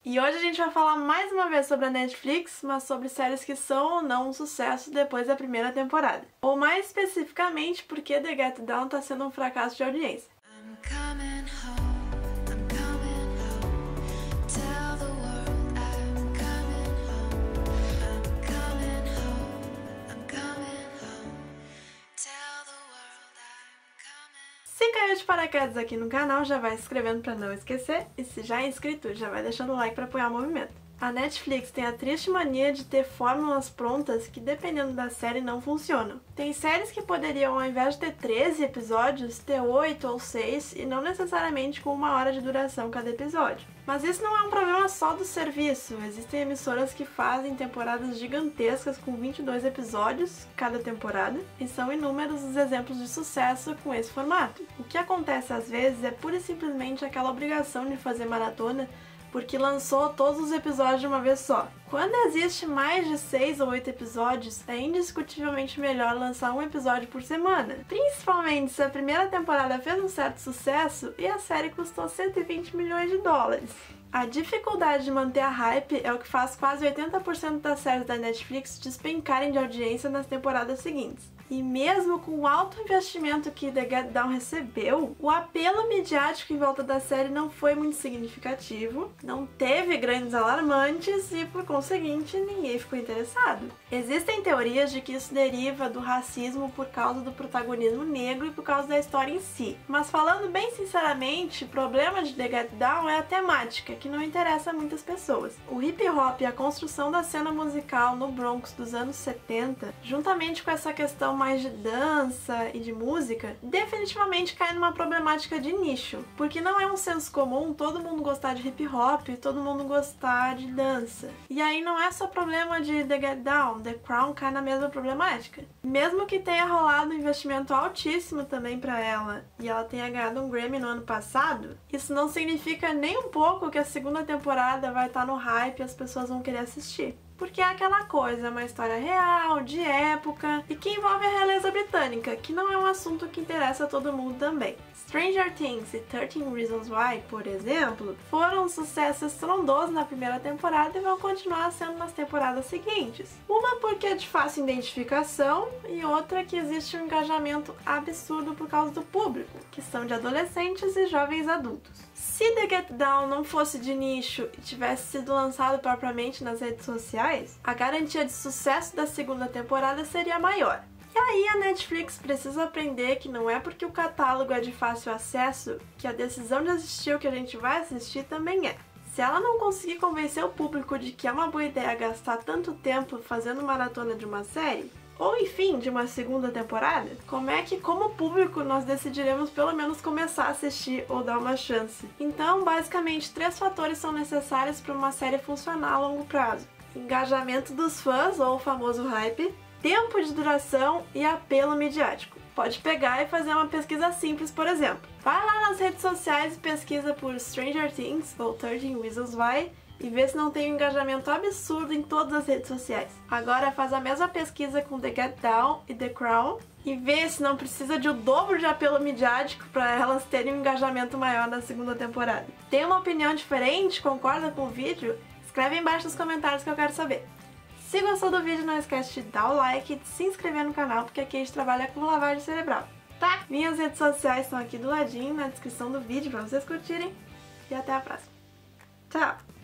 E hoje a gente vai falar mais uma vez sobre a Netflix, mas sobre séries que são ou não um sucesso depois da primeira temporada. Ou mais especificamente, porque The Get Down tá sendo um fracasso de audiência. Se caiu de paraquedas aqui no canal, já vai se inscrevendo para não esquecer, e se já é inscrito, já vai deixando o like para apoiar o movimento. A Netflix tem a triste mania de ter fórmulas prontas que, dependendo da série, não funcionam. Tem séries que poderiam, ao invés de ter 13 episódios, ter 8 ou 6 e não necessariamente com 1 hora de duração cada episódio. Mas isso não é um problema só do serviço. Existem emissoras que fazem temporadas gigantescas com 22 episódios cada temporada, e são inúmeros os exemplos de sucesso com esse formato. O que acontece às vezes é pura e simplesmente aquela obrigação de fazer maratona porque lançou todos os episódios de uma vez só. Quando existe mais de 6 ou 8 episódios, é indiscutivelmente melhor lançar um episódio por semana. Principalmente se a primeira temporada fez um certo sucesso e a série custou 120 milhões de dólares. A dificuldade de manter a hype é o que faz quase 80% das séries da Netflix despencarem de audiência nas temporadas seguintes. E mesmo com o alto investimento que The Get Down recebeu, o apelo midiático em volta da série não foi muito significativo, não teve grandes alarmantes e, por conseguinte, ninguém ficou interessado. Existem teorias de que isso deriva do racismo por causa do protagonismo negro e por causa da história em si. Mas falando bem sinceramente, o problema de The Get Down é a temática, que não interessa a muitas pessoas. O hip hop e a construção da cena musical no Bronx dos anos 70, juntamente com essa questão mais de dança e de música, definitivamente cai numa problemática de nicho, porque não é um senso comum todo mundo gostar de hip hop e todo mundo gostar de dança. E aí não é só problema de The Get Down, The Crown cai na mesma problemática. Mesmo que tenha rolado um investimento altíssimo também pra ela, e ela tenha ganhado um Grammy no ano passado, isso não significa nem um pouco que a segunda temporada vai estar no hype e as pessoas vão querer assistir. Porque é aquela coisa, uma história real, de época, e que envolve a realeza britânica, que não é um assunto que interessa a todo mundo também. Stranger Things e 13 Reasons Why, por exemplo, foram um sucesso estrondoso na primeira temporada e vão continuar sendo nas temporadas seguintes. Uma porque é de fácil identificação e outra que existe um engajamento absurdo por causa do público, que são de adolescentes e jovens adultos. Se The Get Down não fosse de nicho e tivesse sido lançado propriamente nas redes sociais, a garantia de sucesso da segunda temporada seria maior. E aí a Netflix precisa aprender que não é porque o catálogo é de fácil acesso que a decisão de assistir o que a gente vai assistir também é. Se ela não conseguir convencer o público de que é uma boa ideia gastar tanto tempo fazendo maratona de uma série, ou enfim, de uma segunda temporada, como público nós decidiremos pelo menos começar a assistir ou dar uma chance? Então, basicamente, 3 fatores são necessários para uma série funcionar a longo prazo: engajamento dos fãs, ou o famoso hype, tempo de duração e apelo midiático. Pode pegar e fazer uma pesquisa simples, por exemplo. Vai lá nas redes sociais e pesquisa por Stranger Things ou 13 Reasons Why e vê se não tem um engajamento absurdo em todas as redes sociais. Agora faz a mesma pesquisa com The Get Down e The Crown e vê se não precisa de o dobro de apelo midiático para elas terem um engajamento maior na segunda temporada. Tem uma opinião diferente? Concorda com o vídeo? Escreve aí embaixo nos comentários que eu quero saber. Se gostou do vídeo, não esquece de dar o like e de se inscrever no canal, porque aqui a gente trabalha com lavagem cerebral, tá? Minhas redes sociais estão aqui do ladinho na descrição do vídeo para vocês curtirem e até a próxima. Tchau!